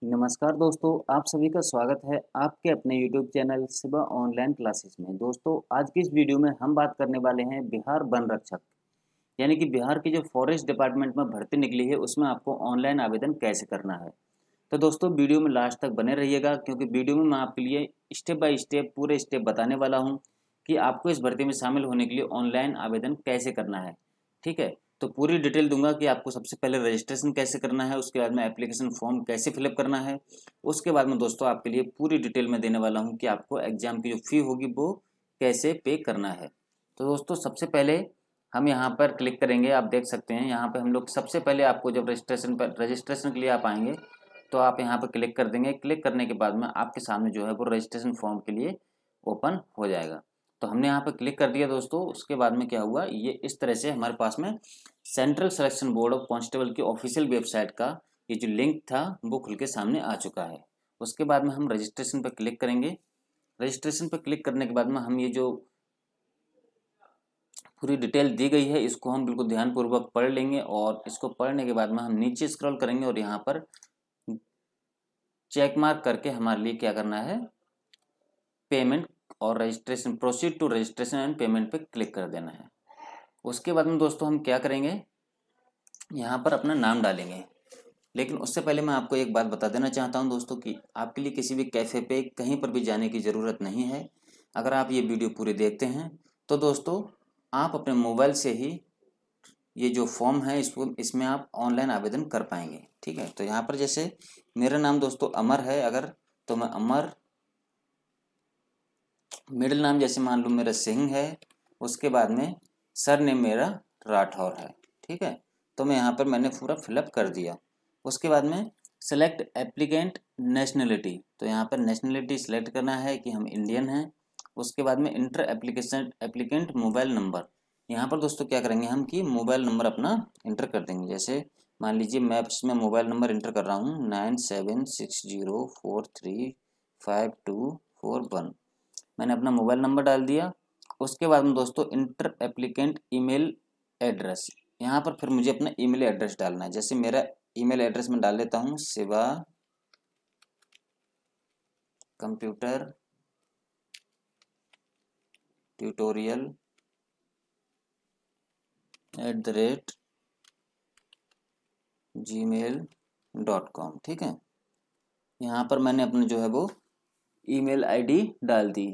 नमस्कार दोस्तों, आप सभी का स्वागत है आपके अपने YouTube channel Shiva online classes में। दोस्तों, आज की इस वीडियो में हम बात करने वाले हैं बिहार वन रक्षक, यानी कि बिहार की जो फॉरेस्ट डिपार्टमेंट में भर्ती निकली है उसमें आपको ऑनलाइन आवेदन कैसे करना है। तो दोस्तों, वीडियो में लास्ट तक बने रहिएगा, क्योंकि वीडियो में मैं आपके लिए स्टेप बाय स्टेप पूरे स्टेप बताने वाला हूँ कि आपको इस भर्ती में शामिल होने के लिए ऑनलाइन आवेदन कैसे करना है। ठीक है, तो पूरी डिटेल दूंगा कि आपको सबसे पहले रजिस्ट्रेशन कैसे करना है, उसके बाद में एप्लीकेशन फॉर्म कैसे फिलअप करना है, उसके बाद में दोस्तों आपके लिए पूरी डिटेल में देने वाला हूँ कि आपको एग्जाम की जो फी होगी वो कैसे पे करना है। तो दोस्तों, सबसे पहले हम यहाँ पर क्लिक करेंगे। आप देख सकते हैं यहाँ पे हम लोग सबसे पहले आपको जब रजिस्ट्रेशन के लिए आप आएंगे तो आप यहाँ पर क्लिक कर देंगे। क्लिक करने के बाद में आपके सामने जो है वो रजिस्ट्रेशन फॉर्म के लिए ओपन हो जाएगा। तो हमने यहाँ पर क्लिक कर दिया दोस्तों। उसके बाद में क्या हुआ, ये इस तरह से हमारे पास में central selection board of constable की ऑफिशियल वेबसाइट का ये जो लिंक था वो खुल के सामने आ चुका है। उसके बाद में हम रजिस्ट्रेशन पर क्लिक करेंगे। रजिस्ट्रेशन पर क्लिक करने के बाद में हम ये जो पूरी डिटेल दी गई है इसको हम बिल्कुल ध्यानपूर्वक पढ़ लेंगे, और इसको पढ़ने के बाद में हम नीचे स्क्रॉल करेंगे और यहाँ पर चेक मार्क करके हमारे लिए क्या करना है, पेमेंट और registration, proceed to registration and payment पे क्लिक कर देना है। उसके बाद में दोस्तों हम क्या करेंगे, यहाँ पर अपना नाम डालेंगे। लेकिन उससे पहले मैं आपको एक बात बता देना चाहता हूँ दोस्तों कि आपके लिए किसी भी कैफ़े पे कहीं पर भी जाने की ज़रूरत नहीं है। अगर आप ये वीडियो पूरे देखते हैं तो दोस्तों आप अपने मोबाइल से ही ये जो फॉर्म है इसमें आप ऑनलाइन आवेदन कर पाएंगे। ठीक है, तो यहाँ पर जैसे मेरा नाम दोस्तों अमर है, अगर तो मैं अमर, मिडिल नाम जैसे मान लो मेरा सिंह है, उसके बाद में सर नेम मेरा राठौर है। ठीक है, तो मैं यहाँ पर मैंने पूरा फिलअप कर दिया। उसके बाद में सेलेक्ट एप्लीकेंट नेशनलिटी, तो यहाँ पर नेशनलिटी सेलेक्ट करना है कि हम इंडियन हैं। उसके बाद में इंटर एप्लीकेंट मोबाइल नंबर, यहाँ पर दोस्तों क्या करेंगे हम कि मोबाइल नंबर अपना इंटर कर देंगे। जैसे मान लीजिए मैं इसमें मोबाइल नंबर इंटर कर रहा हूँ 9760435241। मैंने अपना मोबाइल नंबर डाल दिया। उसके बाद में दोस्तों इंटर एप्लीकेंट ईमेल एड्रेस, यहाँ पर फिर मुझे अपना ईमेल एड्रेस डालना है। जैसे मेरा ईमेल एड्रेस मैं डाल देता हूँ शिवा कंप्यूटर ट्यूटोरियल @gmail.com। ठीक है, यहाँ पर मैंने अपने जो है वो ईमेल आईडी डाल दी।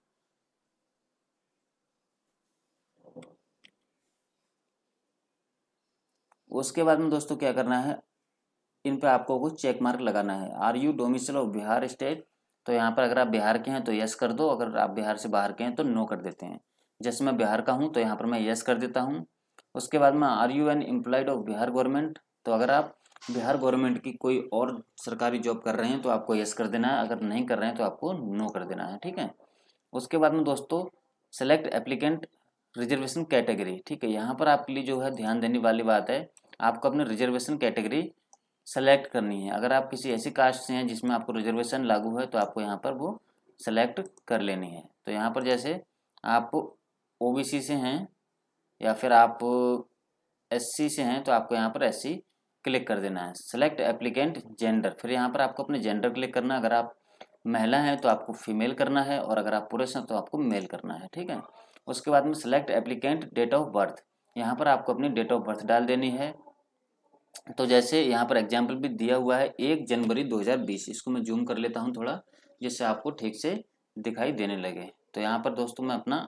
उसके बाद में दोस्तों क्या करना है, इन पे आपको कुछ चेक मार्क लगाना है। Are you domicile of Bihar state, तो यहाँ पर अगर आप बिहार के हैं तो यस कर दो, अगर आप बिहार से बाहर के हैं तो नो कर देते हैं। जैसे मैं बिहार का हूँ तो यहाँ पर मैं यस कर देता हूँ। उसके बाद में are you an employed of Bihar government, तो अगर आप बिहार गवर्नमेंट की कोई और सरकारी जॉब कर रहे हैं तो आपको यस कर देना है, अगर नहीं कर रहे हैं तो आपको नो कर देना है। ठीक है, उसके बाद में दोस्तों सेलेक्ट एप्लीकेंट रिजर्वेशन कैटेगरी। ठीक है, यहाँ पर आपके लिए जो है ध्यान देने वाली बात है, आपको अपने रिजर्वेशन कैटेगरी सेलेक्ट करनी है। अगर आप किसी ऐसी कास्ट से हैं जिसमें आपको रिजर्वेशन लागू है तो आपको यहाँ पर वो सेलेक्ट कर लेनी है। तो यहाँ पर जैसे आप ओबीसी से हैं या फिर आप एससी से हैं तो आपको यहाँ पर एससी क्लिक कर देना है। सेलेक्ट एप्लीकेंट जेंडर, फिर यहाँ पर आपको अपने जेंडर क्लिक करना है। अगर आप महिला हैं तो आपको फीमेल करना है, और अगर आप पुरुष हैं तो आपको मेल करना है। ठीक है, उसके बाद में select applicant date of birth, यहाँ पर आपको अपनी डेट ऑफ बर्थ डाल देनी है। तो जैसे यहाँ पर एग्जाम्पल भी दिया हुआ है 1 जनवरी 2020, इसको मैं जूम कर लेता हूँ थोड़ा जिससे आपको ठीक से दिखाई देने लगे। तो यहाँ पर दोस्तों मैं अपना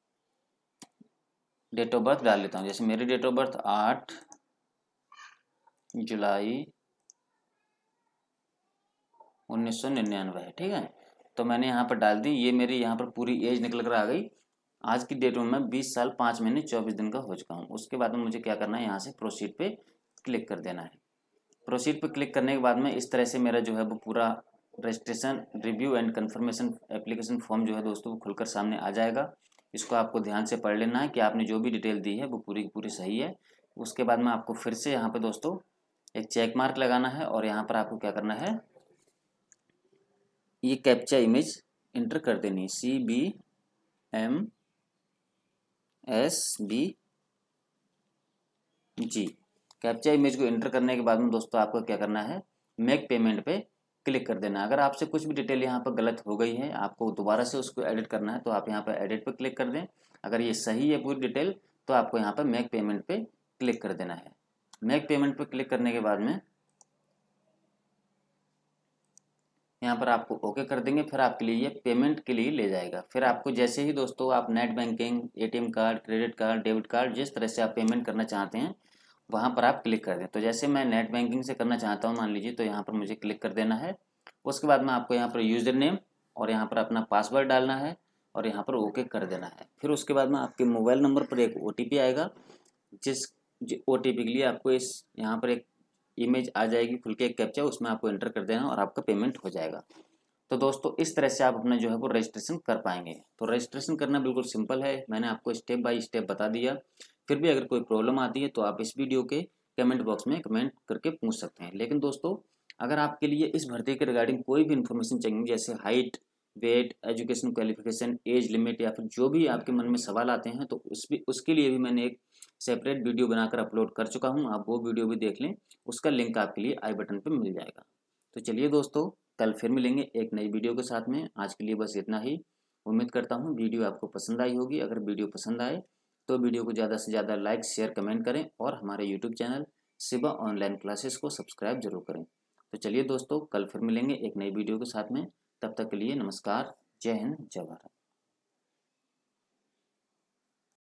डेट ऑफ बर्थ डाल लेता हूँ। जैसे मेरी डेट ऑफ बर्थ 8 जुलाई 1999 है। ठीक है, तो मैंने यहाँ पर डाल दी, ये मेरी यहाँ पर पूरी एज निकल कर आ गई। आज की डेट में मैं 20 साल 5 महीने 24 दिन का हो चुका हूँ। उसके बाद में मुझे क्या करना है, यहाँ से प्रोसीड पे क्लिक कर देना है। प्रोसीड पे क्लिक करने के बाद में इस तरह से मेरा जो है वो पूरा registration review and confirmation application form जो है दोस्तों वो खुलकर सामने आ जाएगा। इसको आपको ध्यान से पढ़ लेना है कि आपने जो भी डिटेल दी है वो पूरी की पूरी सही है। उसके बाद में आपको फिर से यहाँ पे दोस्तों एक चेक मार्क लगाना है, और यहाँ पर आपको क्या करना है, ये कैप्चा इमेज इंटर कर देनी है, CBMSBG। कैप्चा इमेज को इंटर करने के बाद में दोस्तों आपको क्या करना है, मेक पेमेंट पे क्लिक कर देना। अगर आपसे कुछ भी डिटेल यहाँ पर गलत हो गई है, आपको दोबारा से उसको एडिट करना है, तो आप यहाँ पर एडिट पर क्लिक कर दें। अगर ये सही है पूरी डिटेल, तो आपको यहाँ पर मेक पेमेंट पे क्लिक कर देना है। मेक पेमेंट पे क्लिक करने के बाद में यहाँ पर आपको ओके कर देंगे, फिर आपके लिए ये पेमेंट के लिए ले जाएगा। फिर आपको जैसे ही दोस्तों आप net banking, ATM card, credit card, debit card, जिस तरह से आप पेमेंट करना चाहते हैं वहाँ पर आप क्लिक कर दें। तो जैसे मैं नेट बैंकिंग से करना चाहता हूँ मान लीजिए, तो यहाँ पर मुझे क्लिक कर देना है। उसके बाद में आपको यहाँ पर यूज़र नेम और यहाँ पर अपना पासवर्ड डालना है और यहाँ पर ओके कर देना है। फिर उसके बाद में आपके मोबाइल नंबर पर एक OTP आएगा, जिस OTP के लिए आपको इस यहाँ पर एक इमेज आ जाएगी खुल के, एक कैप्चा, उसमें आपको एंटर कर देना और आपका पेमेंट हो जाएगा। तो दोस्तों इस तरह से आप अपना जो है वो रजिस्ट्रेशन कर पाएंगे। तो रजिस्ट्रेशन करना बिल्कुल सिंपल है, मैंने आपको स्टेप बाय स्टेप बता दिया। फिर भी अगर कोई प्रॉब्लम आती है तो आप इस वीडियो के कमेंट बॉक्स में कमेंट करके पूछ सकते हैं। लेकिन दोस्तों अगर आपके लिए इस भर्ती के रिगार्डिंग कोई भी इन्फॉर्मेशन चाहिए, जैसे height, weight, education qualification, age limit या फिर जो भी आपके मन में सवाल आते हैं, तो उसके लिए भी मैंने एक सेपरेट वीडियो बनाकर अपलोड कर चुका हूँ। आप वो वीडियो भी देख लें, उसका लिंक आपके लिए आई बटन पर मिल जाएगा। तो चलिए दोस्तों, कल फिर मिलेंगे एक नई वीडियो के साथ में। आज के लिए बस इतना ही। उम्मीद करता हूँ वीडियो आपको पसंद आई होगी। अगर वीडियो पसंद आए तो वीडियो को ज़्यादा से ज़्यादा लाइक, शेयर, कमेंट करें और हमारे YouTube channel Shiva online classes को सब्सक्राइब जरूर करें। तो चलिए दोस्तों, कल फिर मिलेंगे एक नई वीडियो के साथ में। तब तक के लिए नमस्कार, जय हिंद, जय भारत।